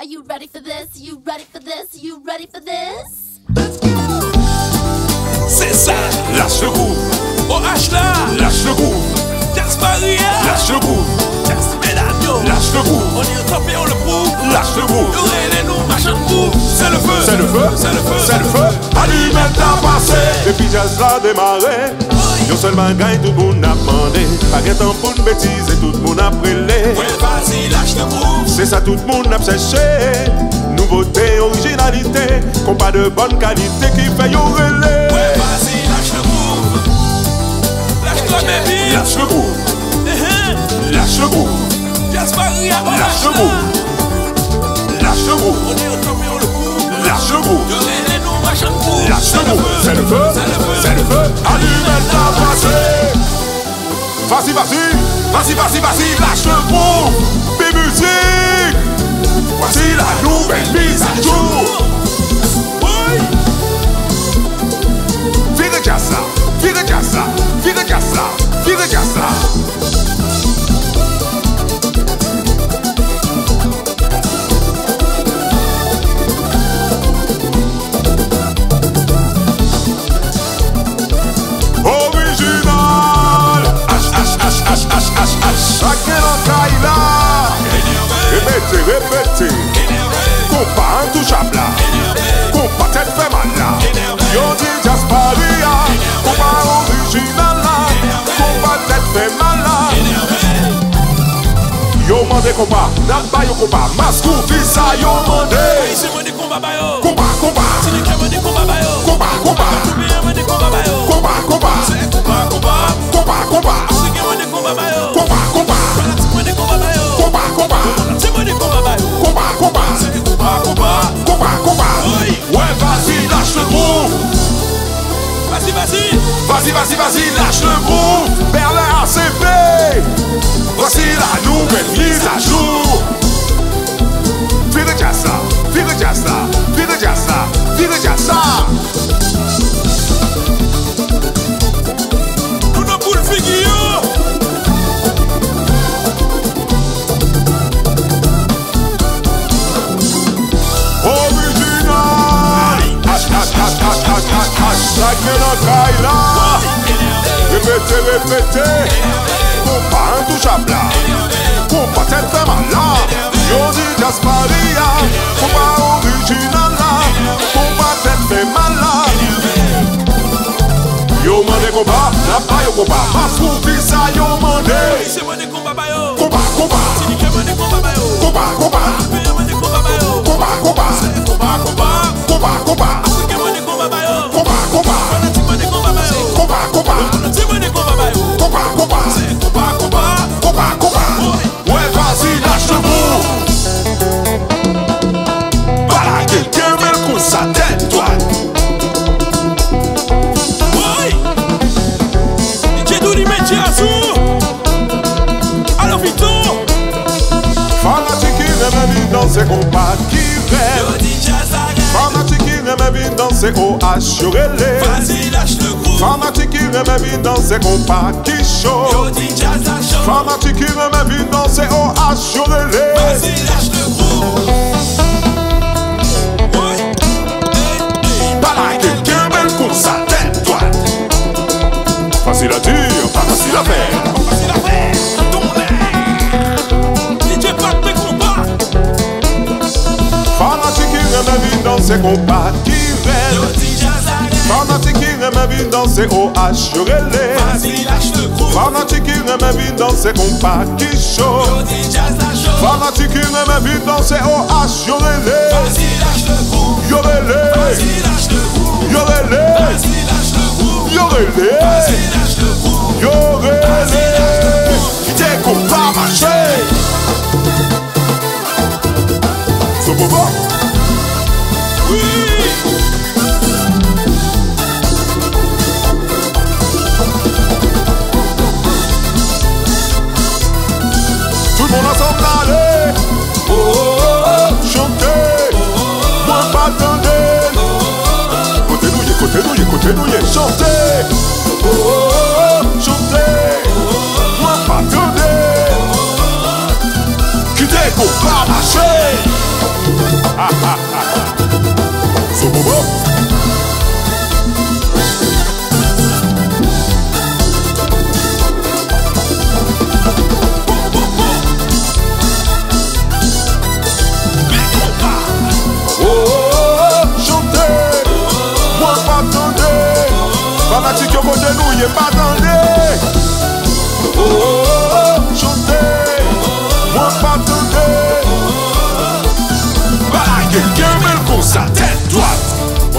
you ready for this? You ready for this? You ready for this? C'est ça, lâche le groove. OH là, lâche le groove. Jasparia, lâche le groove. Jasmélanio, lâche le groove. On est au top et on le prouve. Lâche le groove. Y'aurait les noms, machin de groove. C'est le feu, c'est le feu, c'est le feu, c'est le feu. Allez, maintenant passé. Depuis jazz l'a démarré. Yo seulement gagne, tout le monde a demandé. Pas de temps pour une bêtise et tout le monde a brûlé. Ouais, vas-y, lâche le groove. C'est ça, tout le monde a cherché. Nouveauté, originalité. Compas de bonne qualité qui fait yo relais. Ouais, vas-y, lâche le groove. Lâche-toi, baby. Lâche le groove. Lâche le groove. Jasparia, Lâche le groove. Lâche le groove. On est au top et on le prouve. Lâche le groove. Y'aurait les noms, machin de groove. Lâche le groove. C'est le feu, c'est le feu, c'est le feu. Allez, maintenant passé. Vas-y, vas-y. Vas-y, vas-y, vas-y. Lâche le groove. B-Musique. Voici la nouvelle mise à jour. Vire casa, vire casa, vire casa, vire casa. Original. H. Chacun en caille là. Répétez, répétez. Compas intouchable là. Compas tête fait mal là. Yo dit Jasparia. Compas original là. Compas tête fait mal là. Yo mandé compas, n'a pas yo compas. Mascou fils a yo mandé. C'est moi des combats bayo. Compas, compas. C'est des cabins des combats bayo. Compas, compas. Tout bien moi des combats bayo. Compas, compas. C'est combat, combat. Compas, compas. C'est que moi des combats bayo. Compas, compas. C'est moi des combats bayo. Compas, compas. C'est moi des combats bayo. Compas, compas. C'est combat, combat. Compas, compas. Oui. Ouais, vas-y, lâche le groove. Vas-y, vas-y. Vas-y, vas-y, vas-y, lâche le groove. Berlin ACP. Voici la nouvelle mise à jour. Vire jazza, vire jazza, vire jazza, vire jazza. Nous n'avons pas le figure. Original. Chacun en caille là. Répétez, répétez. Compas intouchable là. Compas tête fait mal là. Yo dit Jasparia. Compas original là. Compas tête fait mal là. Yo mandé compas, n'a pas yo compas. Mascou fils a yo mandé. C'est moi des combats bayo. Compas, compas. C'est des cabins des combats bayo. Compas, compas. Tout bien moi des combats bayo. Compas, compas. C'est combat, combat. Compas, compas. C'est que moi des combats bayo. Compas, compas. C'est moi des combats bayo. Compas, compas. C'est moi des combats bayo. Compas, compas. C'est combat, combat. Compas, compas. Ouais, vas-y, lâche le bout. Voilà, quelqu'un met le coup sa tête, toi. Oui. J'ai tout dit métier à sous. Alors vite. Fanatique qui aime bien danser, compas qui rêve. Yo dis Jasparia. Fanatique qui aime bien danser, OH, yorele. Vas-y, lâche le groove. Fanatique qui aime bien danser, compas qui chaud. Yo dis Jasparia show. Fanatique qui aime bien danser, OH, yorele. Vas-y, lâche le groove. Oui. Voilà, quelqu'un met le coup sa tête, toi. Facile à dire, pas facile à faire. Facile à faire. DJ Pat mes combats. Fanatique qui aime bien danser, compas qui Yo rêve. dis Jasparia. Fanatique qui aime bien danser, OH, yorele. Vas-y, lâche le groove. Fanatique qui aime bien danser, compas qui chaud. Yo dis Jasparia show. Fanatique qui aime bien danser, OH, yorele. Vas-y, lâche le groove. Yorele. Vas-y, lâche le groove. Yorele. Vas-y, lâche le groove. Yorele. Vas-y, lâche le groove. Yorele. T'es qu'on va marcher. So bobo. Oui. Tout le monde ensemble allez. Oh, oh, oh. Chanter. Moi pas attendre. Côté nouille, chanter. Oh, oh, oh. Chanter. Moi pas attendre. Qui t'es qu'on va marcher. criez, m'attendez. Oh, oh, oh, chantez, moi m'attendez. Voilà, quelqu'un met le con sa tête droite.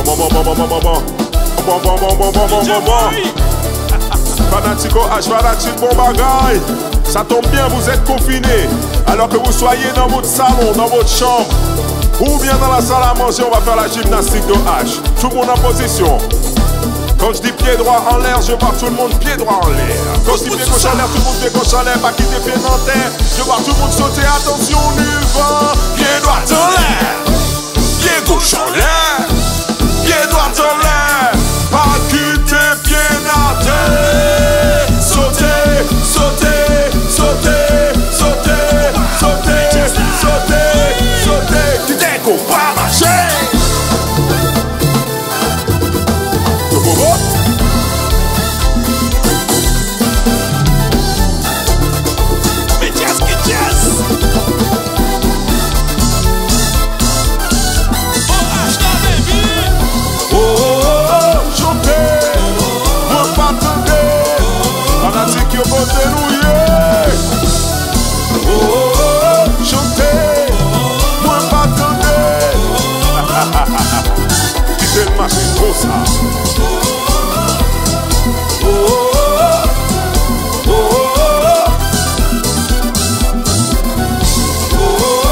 Fanatico H, fanatique, bon bagaille. Ça tombe bien, vous êtes confinés. Alors que vous soyez dans votre salon, dans votre chambre, ou bien dans la salle à manger, on va faire la gymnastique de H. Tout le monde en position. Quand je dis pied droit en l'air, je vois tout le monde pied droit en l'air. Quand je dis pied gauche en l'air, tout le monde pied gauche en l'air. Pas quitter pied en terre. Je vois tout le monde sauter. Attention, on y va. Pied droit en l'air, pied gauche en l'air, pied droit en l'air. Pas quitter pied en terre. Sauter, sauter, sauter, sauter, sauter, sauter, sauter. Quitter qu'on va marcher. Mais jazz qui jazz. Oh, Ashla baby. Oh, oh, oh, chantez, moi pas attendez. Fanatique yo botte nous yeah. Oh, oh, oh, chantez, moi pas attendez. Quittez le machine comme ça. Oh, oh, oh, oh, oh,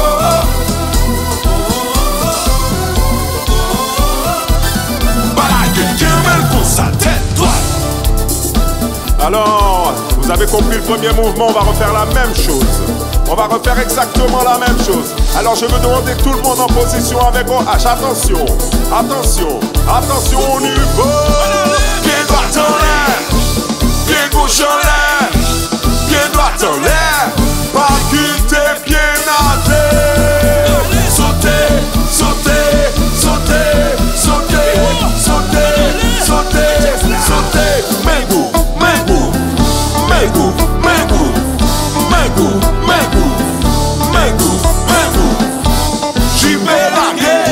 Voilà, quelqu'un met le con sa tête droite. Alors, vous avez compris le premier mouvement, on va refaire la même chose. On va refaire exactement la même chose. Alors je veux demander que tout le monde en position avec OH. Attention, attention, attention, on y va. Pied droit en l'air, pied gauche en l'air, pied droit en l'air. Pas quitter pied naté. Sauter, sauter, sauter, sauter, sauter, sauter, sauter. Main goût, main goût, main goût, main goût, main goût, main goût, main goût, main goût. J'y vais larguer.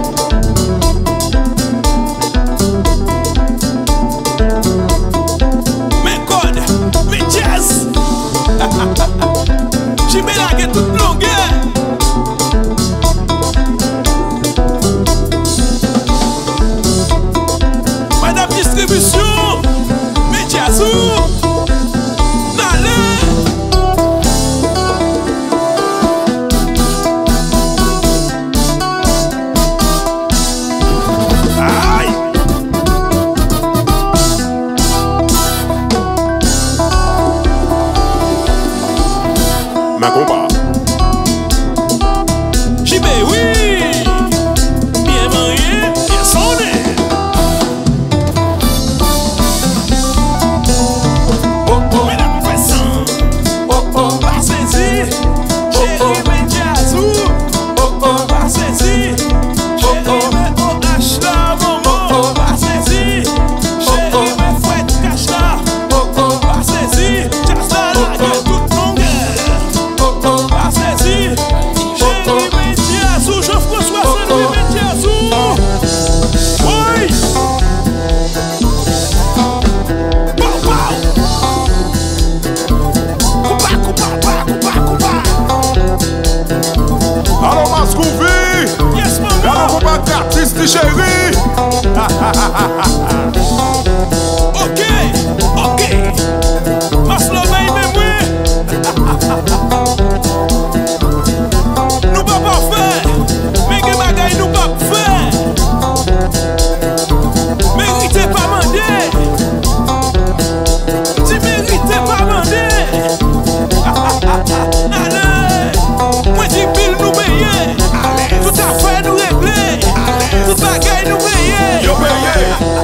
Mais code, mais jazz. J'y vais larguer toute longueur. Madame Distribution, mais jazz où? N'allez. Aïe. Ma combat. J'y vais, oui. Bien marié, bien sonné. Oh oh, mesdames, faites oh oh, pas saisi. Chérie, mais jazzou. Oh oh, pas saisi. Chérie, mais OH là, maman. Pas saisi. Chérie, mais fouette, cache là. Oh oh, pas saisi. Jazz là, la gueule toute longueur. Oh oh, pas saisi. Chérie, mais jazzou. Jean-François, c'est lui, mais jazzou. Oui. Pow, pow. Coupa, coupa, coupa, coupa. Alors Mascouvi. Yes, Alors maman. vous pas d'artiste chérie. Ok, ok. Maslo veille même oui. Nous pas faire, mais que bagay nous pas faire. Méritez pas mander. Tu mérites pas mander. Allez, moi dis pile nous payer. Tout à fait nous régler. Tout bagay nous payer. Yo payé.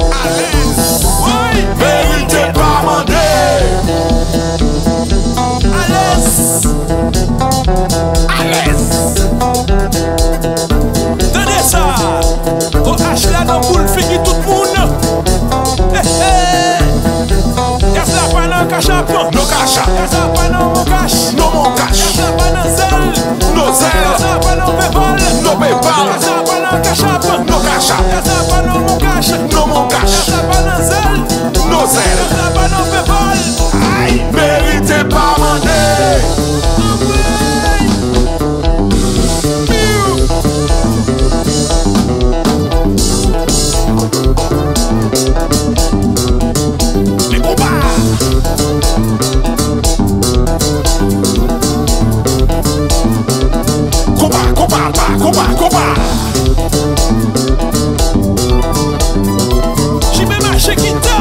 combat. J'y mets ma checkito.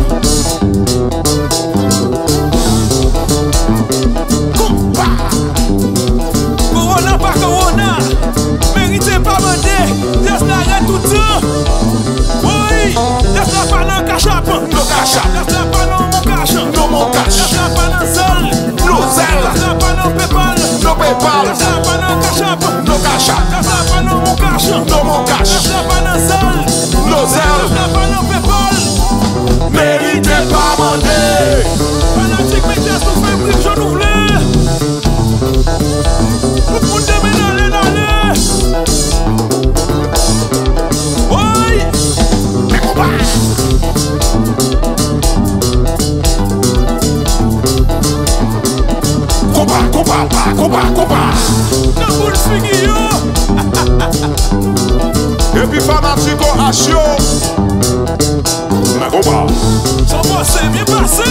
Combat. Corona pas corona. Méritez pas demander. Laisse-la arrête tout le temps. Oui. Laisse-la pas dans le cachap. No cachap. Laisse-la pas dans mon cache. No mon cash. Laisse-la pas dans zèle. No zèle. Laisse-la pas dans Paypal. No PayPal. Laisse-la pas dans cachap. No cachap. Laisse-la pas dans mon cache. No mon cash. Laisse-la pas dans zèle. No zèle. Laisse-la pas dans Paypal. Méritez pas demander. Fanatique, mais qu'est-ce qu'on fait pour que je nous voulais? Tout le monde demande d'aller. Oui. Combat. La boule fini yo. Et puis fanatique au H.O. Mais combat. Sans passer, bien passé.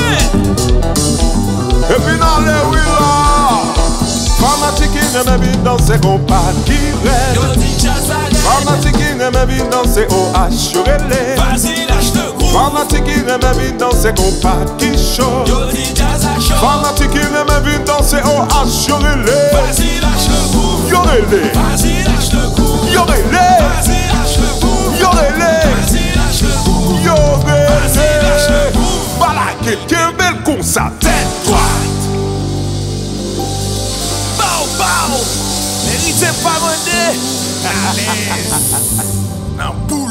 Et puis dans les oui là. Fanatique qui aime bien danser combat qui rêve. Yo dis jazz arrête. Fanatique qui aime bien danser au H.O. Vas-y, lâche le groupe. Fanatique qui aime bien danser combat qui chaud. Yo dis jazz à chaud. Fanatique qui aime bien danser au H.O. Vas-y, lâche le groupe. Yorele. Vas-y, lâche le groupe. Yorele. Vas-y, lâche le groupe. Yorele. Vas-y, lâche le groupe. Vas-y, lâche le Yorele. groupe. Balaké, quel bel con sa tête droite. Méritez pas demander. À l'aise. Non,